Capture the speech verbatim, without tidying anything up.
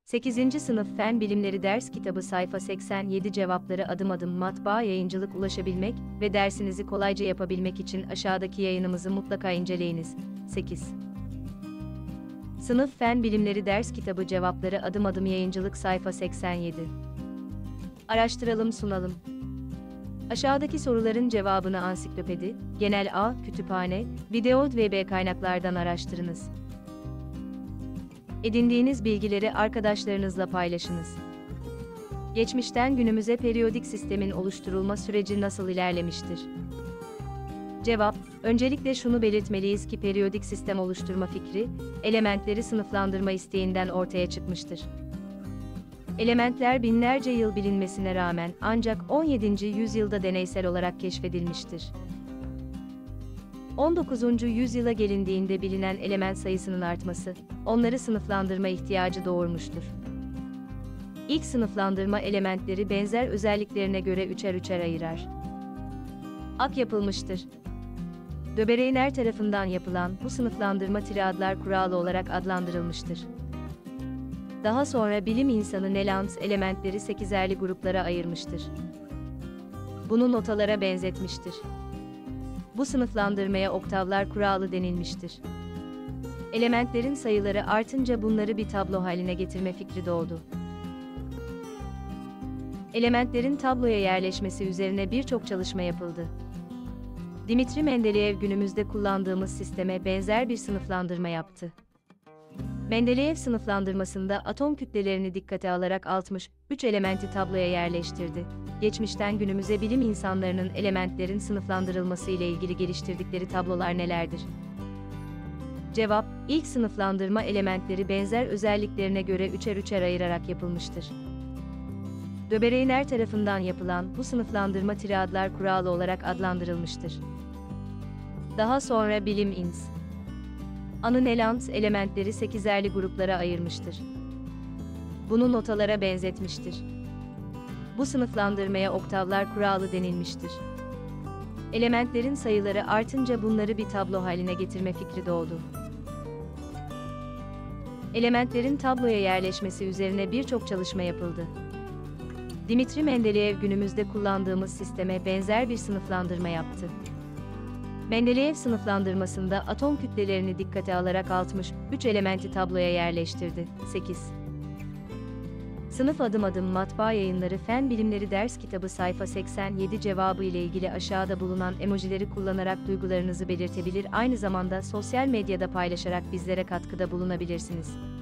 sekizinci Sınıf Fen Bilimleri Ders Kitabı Sayfa seksen yedi Cevapları adım adım matbaa yayıncılık ulaşabilmek ve dersinizi kolayca yapabilmek için aşağıdaki yayınımızı mutlaka inceleyiniz. sekiz. Sınıf Fen Bilimleri Ders Kitabı Cevapları Adım Adım Yayıncılık Sayfa seksen yedi. Araştıralım sunalım. Aşağıdaki soruların cevabını ansiklopedi, genel A, kütüphane, video ve B kaynaklardan araştırınız. Edindiğiniz bilgileri arkadaşlarınızla paylaşınız. Geçmişten günümüze periyodik sistemin oluşturulma süreci nasıl ilerlemiştir? Cevap, öncelikle şunu belirtmeliyiz ki periyodik sistem oluşturma fikri, elementleri sınıflandırma isteğinden ortaya çıkmıştır. Elementler binlerce yıl bilinmesine rağmen ancak on yedinci yüzyılda deneysel olarak keşfedilmiştir. on dokuzuncu yüzyıla gelindiğinde bilinen element sayısının artması, onları sınıflandırma ihtiyacı doğurmuştur. İlk sınıflandırma elementleri benzer özelliklerine göre üçer üçer ayırar. Ak yapılmıştır. Döbereynler tarafından yapılan bu sınıflandırma triadlar kuralı olarak adlandırılmıştır. Daha sonra bilim insanı Nellans elementleri sekizerli gruplara ayırmıştır. Bunu notalara benzetmiştir. Bu sınıflandırmaya oktavlar kuralı denilmiştir. Elementlerin sayıları artınca bunları bir tablo haline getirme fikri doğdu. Elementlerin tabloya yerleşmesi üzerine birçok çalışma yapıldı. Dimitri Mendeleyev günümüzde kullandığımız sisteme benzer bir sınıflandırma yaptı. Mendeleyev sınıflandırmasında atom kütlelerini dikkate alarak altmış üç elementi tabloya yerleştirdi. Geçmişten günümüze bilim insanlarının elementlerin sınıflandırılması ile ilgili geliştirdikleri tablolar nelerdir? Cevap, ilk sınıflandırma elementleri benzer özelliklerine göre üçer üçer ayırarak yapılmıştır. Döbereynler tarafından yapılan bu sınıflandırma triadlar kuralı olarak adlandırılmıştır. Daha sonra bilim ins. Anı Nellans elementleri sekizerli gruplara ayırmıştır. Bunu notalara benzetmiştir. Bu sınıflandırmaya oktavlar kuralı denilmiştir. Elementlerin sayıları artınca bunları bir tablo haline getirme fikri doğdu. Elementlerin tabloya yerleşmesi üzerine birçok çalışma yapıldı. Dimitri Mendeleyev günümüzde kullandığımız sisteme benzer bir sınıflandırma yaptı. Mendeleyev sınıflandırmasında atom kütlelerini dikkate alarak altmış üç elementi tabloya yerleştirdi. sekiz. Sınıf Adım Adım Matbaa Yayınları Fen Bilimleri Ders Kitabı Sayfa seksen yedi Cevabı ile ilgili aşağıda bulunan emojileri kullanarak duygularınızı belirtebilir, aynı zamanda sosyal medyada paylaşarak bizlere katkıda bulunabilirsiniz.